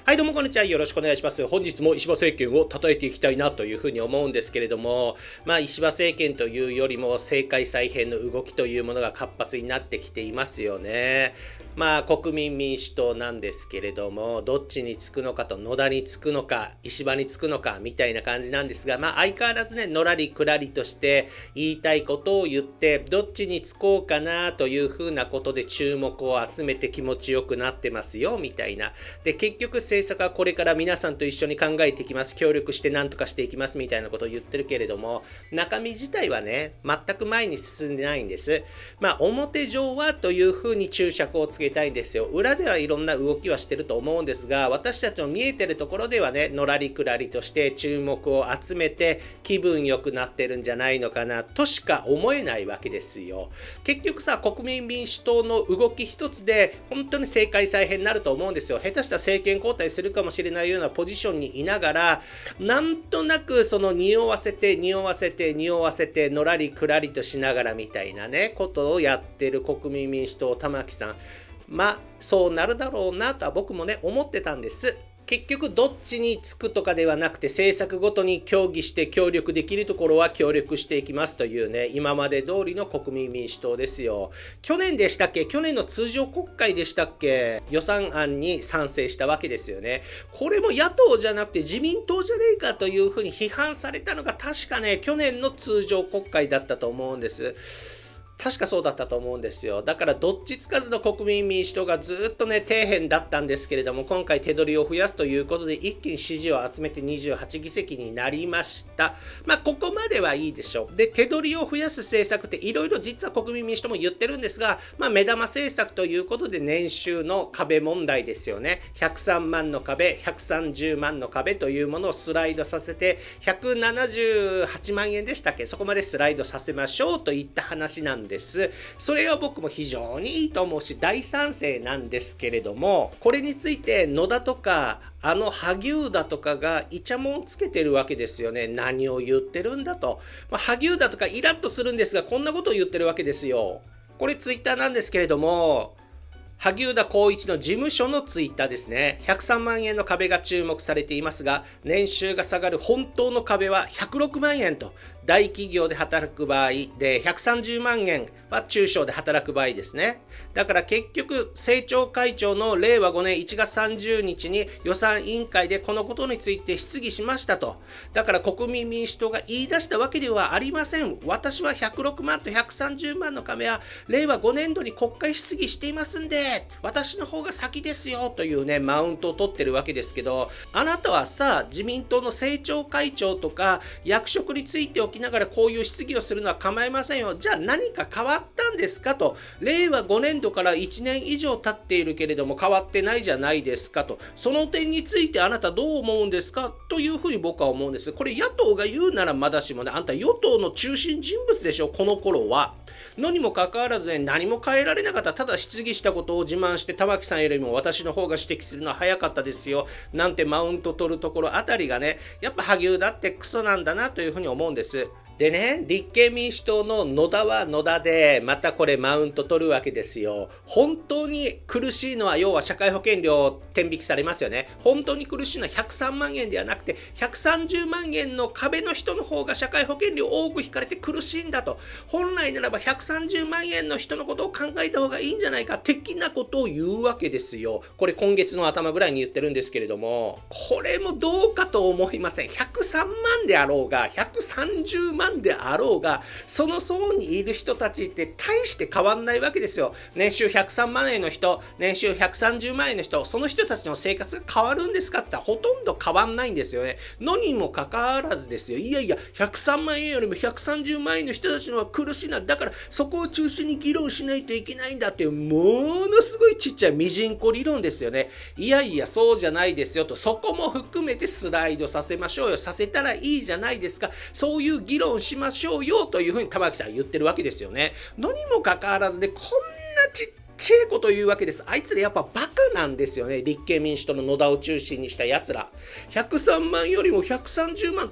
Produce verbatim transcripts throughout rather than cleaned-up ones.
はい、どうもこんにちは。よろしくお願いします。本日も石破政権を称えていきたいなというふうに思うんですけれども、まあ、石破政権というよりも政界再編の動きというものが活発になってきていますよね。まあ、国民民主党なんですけれども、どっちにつくのかと、野田につくのか、石破につくのか、みたいな感じなんですが、まあ、相変わらずね、のらりくらりとして言いたいことを言って、どっちにつこうかなというふうなことで注目を集めて気持ちよくなってますよ、みたいな。で、結局政策はこれから皆さんと一緒に考えていきます。協力して何とかしていきます、みたいなことを言ってるけれども、中身自体はね、全く前に進んでないんです。まあ、表上はというふうに注釈をつけたいんですよ。裏ではいろんな動きはしてると思うんですが、私たちの見えてるところではね、のらりくらりとして注目を集めて気分良くなってるんじゃないのかなとしか思えないわけですよ。結局さ、国民民主党の動き一つで本当に政界再編になると思うんですよ。下手したら政権交代するかもしれないようなポジションにいながら、なんとなくその匂わせて匂わせて匂わせてのらりくらりとしながらみたいなね、ことをやってる国民民主党玉木さん。まあ、そうなるだろうなとは僕もね、思ってたんです。結局どっちにつくとかではなくて政策ごとに協議して協力できるところは協力していきますというね、今まで通りの国民民主党ですよ。去年でしたっけ？去年の通常国会でしたっけ？予算案に賛成したわけですよね。これも野党じゃなくて自民党じゃねえかというふうに批判されたのが確かね、去年の通常国会だったと思うんです。確かそうだったと思うんですよ。だからどっちつかずの国民民主党がずっとね、底辺だったんですけれども、今回手取りを増やすということで一気に支持を集めてにじゅうはちぎせきになりました。まあ、ここまではいいでしょう。で、手取りを増やす政策っていろいろ実は国民民主党も言ってるんですが、まあ、目玉政策ということで年収の壁問題ですよね。ひゃくさんまんの壁、ひゃくさんじゅうまんの壁というものをスライドさせて、ひゃくななじゅうはちまんえんでしたっけ？そこまでスライドさせましょうといった話なんです。それは僕も非常にいいと思うし大賛成なんですけれども、これについて野田とかあの萩生田とかがイチャモンつけてるわけですよね。何を言ってるんだと。まあ、萩生田とかイラッとするんですが、こんなことを言ってるわけですよ。これツイッターなんですけれども、萩生田光一の事務所のツイッターですね。ひゃくさんまんえんの壁が注目されていますが、年収が下がる本当の壁はひゃくろくまんえんと、大企業で働く場合でひゃくさんじゅうまんえんは中小で働く場合ですね。だから結局、政調会長のれいわごねんいちがつさんじゅうにちに予算委員会でこのことについて質疑しましたと。だから国民民主党が言い出したわけではありません。私はひゃくろくまんとひゃくさんじゅうまんの壁はれいわごねんどに国会質疑していますんで、私の方が先ですよというね、マウントを取ってるわけですけど、あなたはさ、自民党の政調会長とか役職についておきながらこういう質疑をするのは構いませんよ。じゃあ何か変わったんですかと。れいわごねんどからいちねん以上経っているけれども変わってないじゃないですかと。その点についてあなたどう思うんですかというふうに僕は思うんです。これ野党が言うならまだしもね、あんた与党の中心人物でしょ、この頃は。のにもかかわらずね、何も変えられなかった。ただ質疑したことを自慢して玉木さんよりも私の方が指摘するのは早かったですよなんてマウント取るところあたりがね、やっぱ萩生田ってクソなんだなというふうに思うんです。でね、立憲民主党の野田は野田で、またこれマウント取るわけですよ。本当に苦しいのは、要は社会保険料天引きされますよね。本当に苦しいのはひゃくさんまんえんではなくて、ひゃくさんじゅうまんえんの壁の人の方が社会保険料多く引かれて苦しいんだと。本来ならばひゃくさんじゅうまんえんの人のことを考えた方がいいんじゃないか、的なことを言うわけですよ。これ今月の頭ぐらいに言ってるんですけれども、これもどうかと思いません。ひゃくさんまんであろうが、ひゃくさんじゅうまんであろうが、その層にいる人たちって大して変わんないわけですよ。年収ひゃくさんまんえんの人、年収ひゃくさんじゅうまんえんの人、その人たちの生活が変わるんですかって言ったらほとんど変わんないんですよね。のにもかかわらずですよ。いやいや、ひゃくさんまんえんよりもひゃくさんじゅうまんえんの人たちの方が苦しいな。だからそこを中心に議論しないといけないんだっていう、ものすごいちっちゃいミジンコ理論ですよね。いやいや、そうじゃないですよと。そこも含めてスライドさせましょうよ。させたらいいじゃないですか。そういう議論しましょうよというふうに玉木さんは言ってるわけですよね。のにもかかわらずで、こんなちっちゃいこと言うわけです。あいつらやっぱバカなんですよね。立憲民主党の野田を中心にしたやつら。ひゃくさんまんよりもひゃくさんじゅうまんって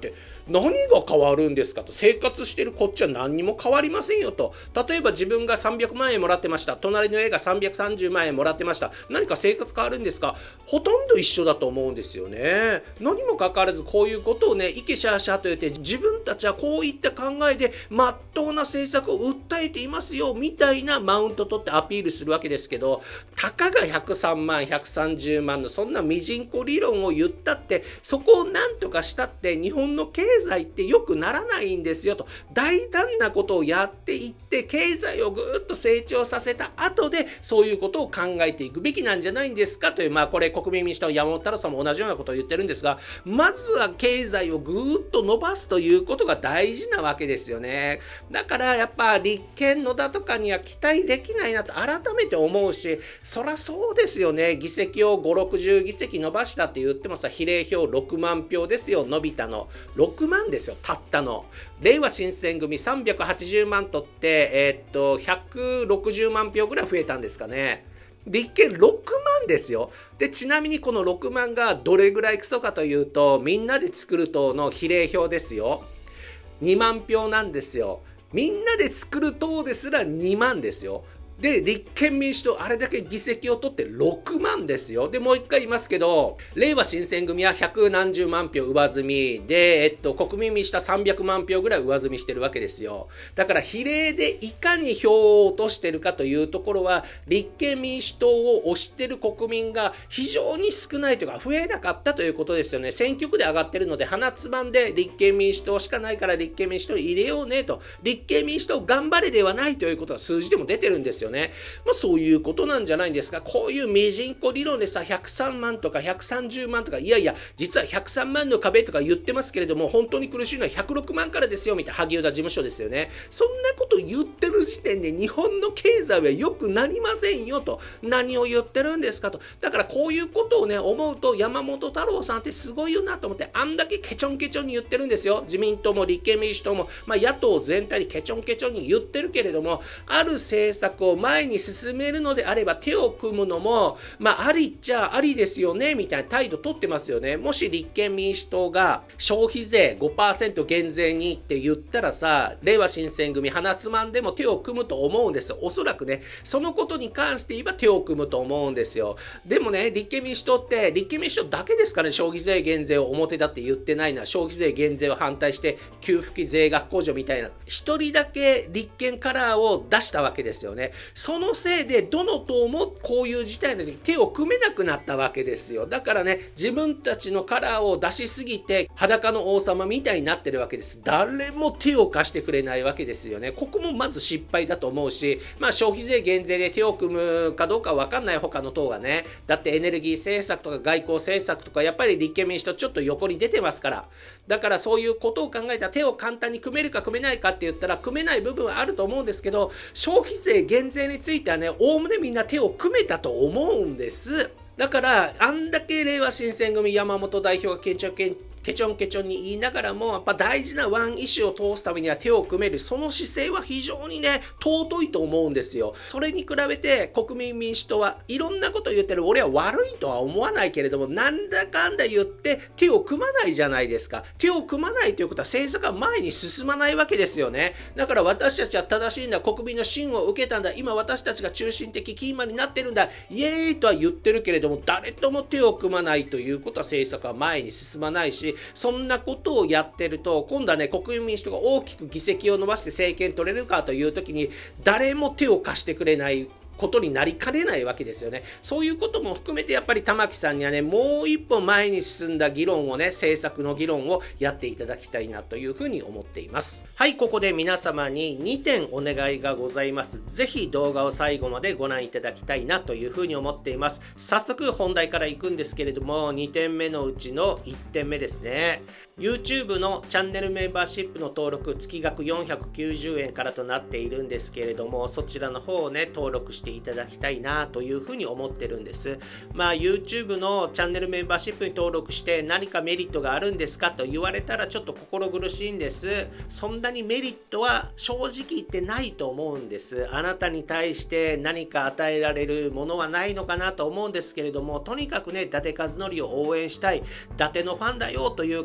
何が変わるんですかと。生活してるこっちは何にも変わりませんよと。例えば自分がさんびゃくまんえんもらってました。隣の家がさんびゃくさんじゅうまんえんもらってました。何か生活変わるんですか？ほとんど一緒だと思うんですよね。何もかかわらずこういうことをね、イケシャーシャーと言って、自分たちはこういった考えで真っ当な政策を訴えていますよみたいなマウント取ってアピールするわけですけど、たかがひゃくさんまんひゃくさんじゅうまんのそんなミジンコ理論を言ったって、そこを何とかしたって日本の経済って良くならないんですよと。大胆なことをやっていって経済をぐーっと成長させた後でそういうことを考えていくべきなんじゃないんですかという、まあこれ国民民主党山本太郎さんも同じようなことを言ってるんですが、まずは経済をぐーっと伸ばすということが大事なわけですよね。だからやっぱ立憲のだとかには期待できないなと改めて思うし、そらそうですよね。議席をご、ろくじゅうぎせき伸ばしたって言ってもさ、比例票ろくまんひょうですよ、伸びたの。ろくまんですよ、たったの。れいわ新選組さんびゃくはちじゅうまん取って、えー、っと、ひゃくろくじゅうまんひょうぐらい増えたんですかね。立憲ろくまんですよ。で、ちなみにこのろくまんがどれぐらいクソかというと、みんなで作る党の比例票ですよ。にまんひょうなんですよ。みんなで作る党ですらにまんですよ。で、立憲民主党、あれだけ議席を取ってろくまんですよ。で、もう一回言いますけど、れいわ新選組は百何十万票上積みで、えっと、国民民主党はさんびゃくまんひょうぐらい上積みしてるわけですよ。だから比例でいかに票を落としてるかというところは、立憲民主党を推してる国民が非常に少ないというか、増えなかったということですよね。選挙区で上がってるので、鼻つまんで立憲民主党しかないから立憲民主党に入れようねと。立憲民主党頑張れではないということは数字でも出てるんですよね。まあそういうことなんじゃないんですか。こういうミジンコ理論でさ、ひゃくさんまんとかひゃくさんじゅうまんとか、いやいや、実はひゃくさんまんの壁とか言ってますけれども、本当に苦しいのはひゃくろくまんからですよ、みたいな萩生田事務所ですよね。そんなこと言ってる時点で日本の経済は良くなりませんよと。何を言ってるんですかと。だからこういうことをね、思うと山本太郎さんってすごいよなと思って、あんだけケチョンケチョンに言ってるんですよ。自民党も立憲民主党も、まあ野党全体にケチョンケチョンに言ってるけれども、ある政策を前に進めるのであれば手を組むのも、まあありっちゃありですよね、みたいな態度取ってますよね。もし立憲民主党が消費税 ごパーセント 減税にって言ったらさ、れいわ新選組鼻つまんでも手を組むと思うんですよ。おそらくね、そのことに関して言えば手を組むと思うんですよ。でもね、立憲民主党って立憲民主党だけですからね、消費税減税を表だって言ってないのは、消費税減税を反対して給付金税額控除みたいな一人だけ立憲カラーを出したわけですよね。そのせいでどの党もこういう事態の時手を組めなくなったわけですよ。だからね、自分たちのカラーを出しすぎて裸の王様みたいになってるわけです。誰も手を貸してくれないわけですよね。ここもまず失敗だと思うし、まあ消費税減税で手を組むかどうかわかんない他の党がね、だってエネルギー政策とか外交政策とかやっぱり立憲民主党ちょっと横に出てますから、だからそういうことを考えたら手を簡単に組めるか組めないかって言ったら組めない部分はあると思うんですけど、消費税減税についてはね、おおむねみんな手を組めたと思うんです。だからあんだけれいわ新選組山本代表が県庁県ケチョンケチョンに言いながらも、やっぱ大事なワンイシューを通すためには手を組める、その姿勢は非常にね、尊いと思うんですよ。それに比べて国民民主党はいろんなこと言ってる、俺は悪いとは思わないけれども、なんだかんだ言って手を組まないじゃないですか。手を組まないということは政策が前に進まないわけですよね。だから私たちは正しいんだ、国民の信を受けたんだ、今私たちが中心的キーマンになってるんだ、イエーイとは言ってるけれども、誰とも手を組まないということは政策は前に進まないし、そんなことをやってると今度はね、国民民主党が大きく議席を伸ばして政権取れるかという時に誰も手を貸してくれないことになりかねないわけですよね。そういうことも含めてやっぱり玉木さんにはね、もう一歩前に進んだ議論をね、政策の議論をやっていただきたいなというふうに思っています。はい、ここで皆様ににてんお願いがございます。ぜひ動画を最後までご覧いただきたいなというふうに思っています。早速本題からいくんですけれども、にてんめのうちのいってんめですね。YouTube のチャンネルメンバーシップの登録、月額よんひゃくきゅうじゅうえんからとなっているんですけれども、そちらの方をね、登録していただきたいなというふうに思ってるんです。まあ YouTube のチャンネルメンバーシップに登録して何かメリットがあるんですかと言われたらちょっと心苦しいんです。そんなにメリットは正直言ってないと思うんです。あなたに対して何か与えられるものはないのかなと思うんですけれども、とにかくね、伊達和則を応援したい、伊達のファンだよという方が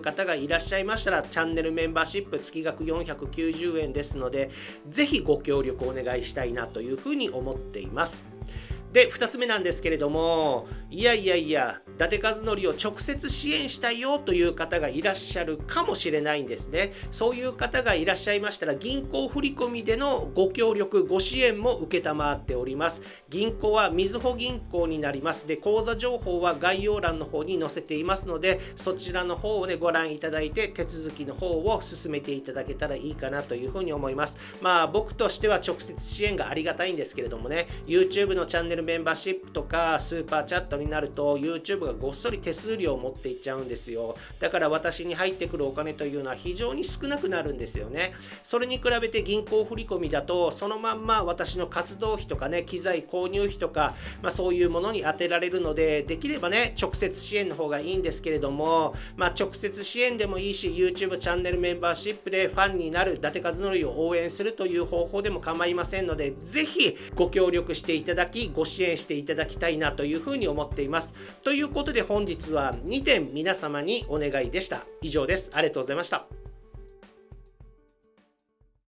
いらっしゃいましたら、チャンネルメンバーシップ月額よんひゃくきゅうじゅうえんですので、ぜひご協力お願いしたいなというふうに思っています。で、ふたつめなんですけれども、いやいやいや、伊達和則を直接支援したいよという方がいらっしゃるかもしれないんですね。そういう方がいらっしゃいましたら、銀行振込でのご協力、ご支援も承っております。銀行はみずほ銀行になります。で、口座情報は概要欄の方に載せていますので、そちらの方をね、ご覧いただいて、手続きの方を進めていただけたらいいかなというふうに思います。まあ、僕としては直接支援がありがたいんですけれどもね、YouTube のチャンネルメンバーシップとかスーパーチャットになると YouTube がごっそり手数料を持っていっちゃうんですよ。だから私に入ってくるお金というのは非常に少なくなるんですよね。それに比べて銀行振込だとそのまんま私の活動費とかね、機材購入費とか、まあ、そういうものに充てられるので、できればね直接支援の方がいいんですけれども、まあ、直接支援でもいいし YouTube チャンネルメンバーシップでファンになる伊達和則を応援するという方法でも構いませんので、ぜひご協力していただきご支援していただきたいなというふうに思っています。ということで本日はにてん皆様にお願いでした。以上です。ありがとうございました。